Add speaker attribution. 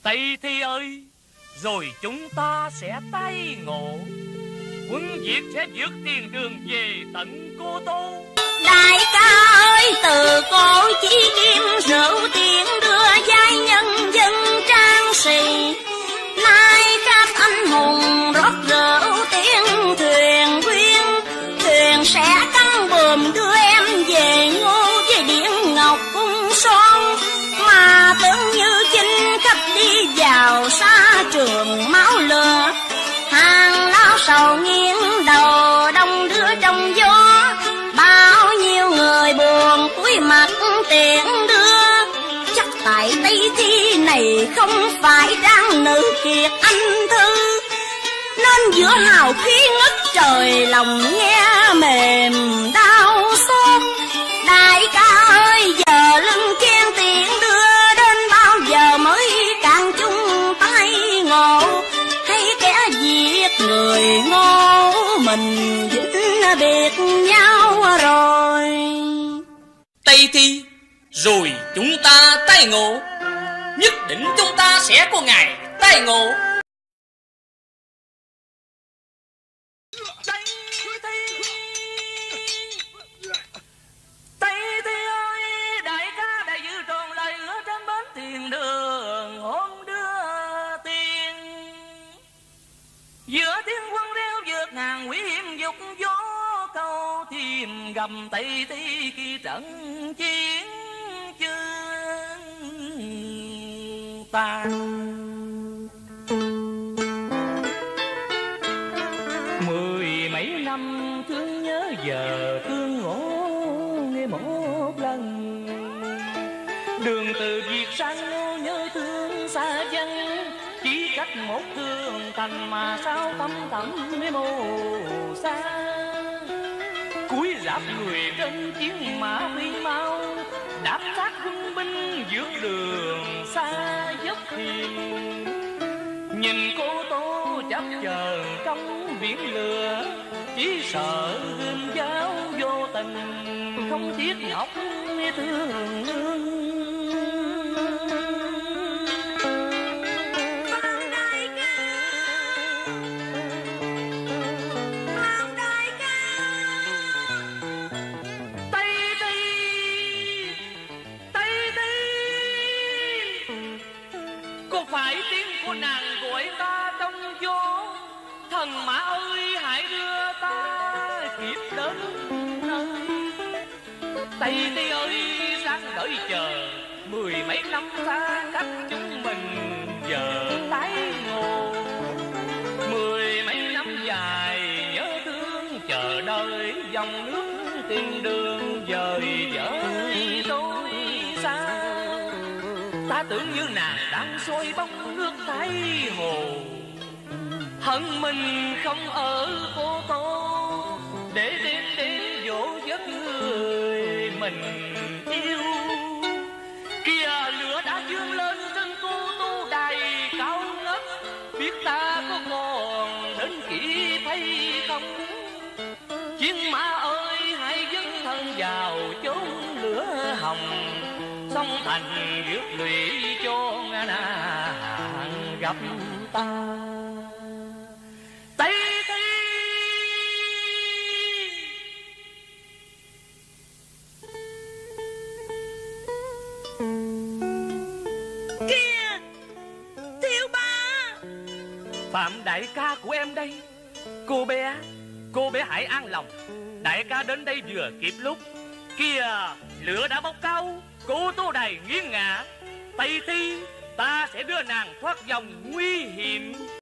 Speaker 1: Tây Thi ơi, rồi chúng ta sẽ tái ngộ. Quân Việt sẽ vượt tiền đường về tận Cô Tô.
Speaker 2: Đại ca ơi, từ cổ chí kim rượu tiền đưa giai nhân dân trang sĩ. Nay các anh hùng rót rượu tiếng thuyền quyên, thuyền sẽ căng buồm đưa em về Ngô với Điện Ngọc cung son. Mà tưởng như chinh khách đi vào xa trường máu lửa, hàng lao sầu nghiêng đầu đông đưa trong gió. Bao nhiêu người buồn cúi mặt tiễn đưa, chắc tại Tây Thi này không phải đang nữ kiệt anh thư, nên giữa hào khí ngất trời lòng nghe mềm đau xót. Đại ca ơi, giờ lưng chen tiễn đưa, đến bao giờ mới càng chung tay ngộ, hay kẻ giết người ngô mình vĩnh biệt nhau rồi.
Speaker 3: Tây Thi, rồi chúng ta tái ngộ, nhất định chúng ta sẽ có ngày tái ngộ.
Speaker 1: Tây Thi ơi, đại ca đã giữ tròn lời hứa trên bến tiền đường hôm đưa tiền. Giữa tiếng quân reo vượt ngàn quý hiểm dục gió, câu thêm gầm Tây Thi khi trận chiến chương tàn. Mười mấy năm thương nhớ giờ thương ngộ nghe một lần, đường từ Việt sang Ngô nhớ thương xa dân, chỉ cách một thương thành mà sao tâm tẩm mồ xa. Cúi rạp người trên chiến mã phi mau, đạp sát quân binh vượt đường xa dốc hiền. Nhìn Cô Tô chấp chờn trong biển lửa, chỉ sợ gươm giáo vô tình không tiếc ngọc thương. Phải tiếng của nàng gọi ta trong gió, thần mã ơi hãy đưa ta kịp đến nơi. Tây Thi ơi sáng đợi chờ, mười mấy năm xa cách chúng mình giờ tái ngộ. Mười mấy năm dài nhớ thương chờ đợi, dòng nước tiền đường dời dở trôi xa. Ta tưởng như nàng đang soi bóng nước Thái Hồ, hận mình không ở Cô Tô, để đến dỗ giấc người mình yêu. Kìa lửa đã dương lên trên Cô Tô đài cao ngất, biết ta có còn đến kịp hay không. Chiến mã ơi hãy dấn thân vào chốn lửa hồng, sông thành rước lụy cho nàng gặp ta. Tây Thi
Speaker 2: Kìa, Thiếu Ba.
Speaker 1: Phạm đại ca của em đây. Cô bé hãy an lòng, đại ca đến đây vừa kịp lúc. Kìa lửa đã bốc cao, Cô Tô đài nghiêng ngả. Tây Thi, ta sẽ đưa nàng thoát dòng nguy hiểm.